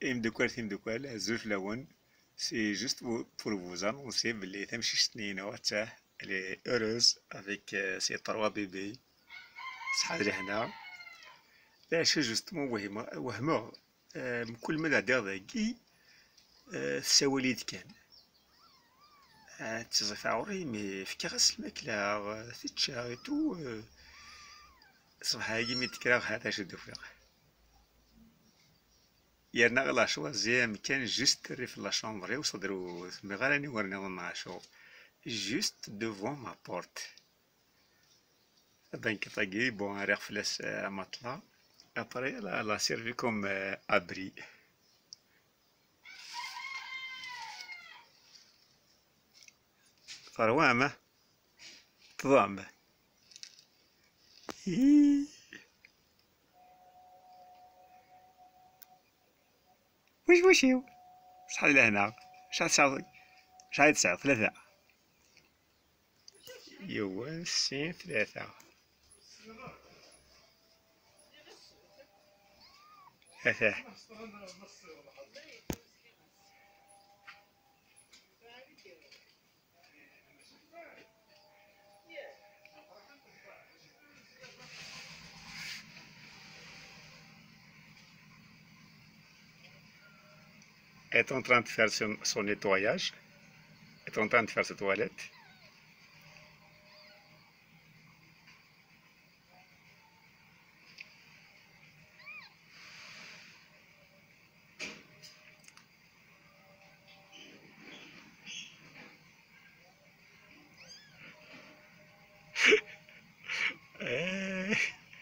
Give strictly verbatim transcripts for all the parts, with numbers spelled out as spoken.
مدوكال تيمدوكال زوج لون سي جوست pour vous annoncer بلي تمشي شتنينو تاع elle est heureuse avec euh, ses trois bébés صحاب لهنا باش جوستمون وهمه وهمه آه، كل ما دار ذاكي آه، السواليد كان آه، تزيف عوري مي فكاس الماكلة تتشا تو آه، صباح هاكي مي تكرا هذا شدو فيها يرنا غلا شوازي مكان جوست ري في لا شامبري وصدرو مي غير راني ورني نعشو جوست دوفون ما بورت دونك طاقي بون ريغ فلاس مطلع ابري لا لا سيرفي كوم ابري فروامه تضامه وش وشيو شحال لهنا شحال تسعة شحال تسعة ثلاثة يوا سين ثلاثة ثلاثة est en train de faire son, son nettoyage, est en train de faire sa toilette. Eh.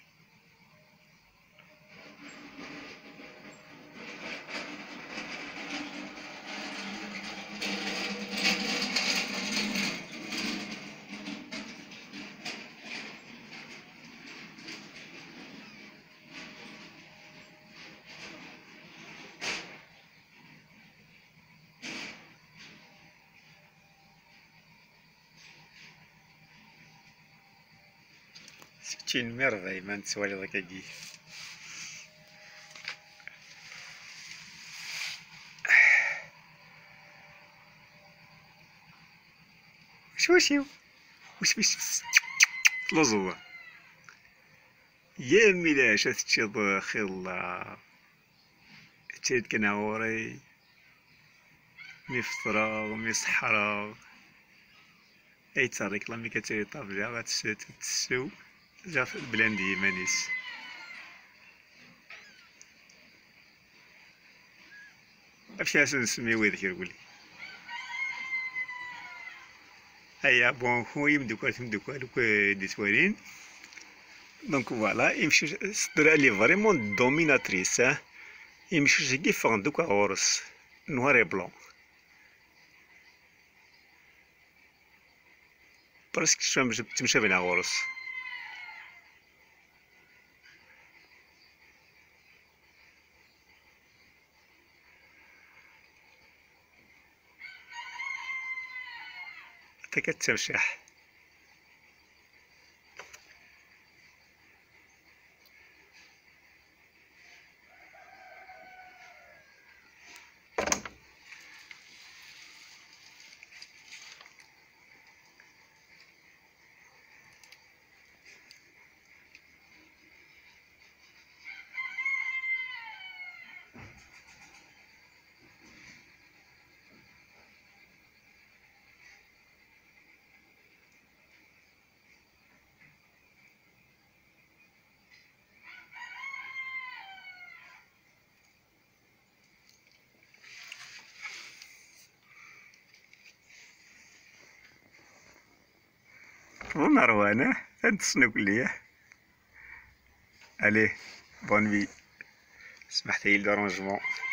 C'est une merveille, man, تسوالي ضكاكي. وش وشيو وش وش لزوة يا ميلاش تشد خلا تشد كناوري مي فطراغ مي صحراغ اي تاريك لامي كتري طابلة غاتسو جا بلاندي مانيس افشي اسن نسميو هذاك يقولي هيا بون هو يمدوكال تمدوكال دي توالين دونك فوالا يمشي صدر لي فريمون دوميناتريس يمشي شي كيفان دوكا غورس نوار بلون برسك شفا تمشى بين غورس حتى كتمشح مروانة تنتصنو كلية الي بون في سمحتي لي دارونجمون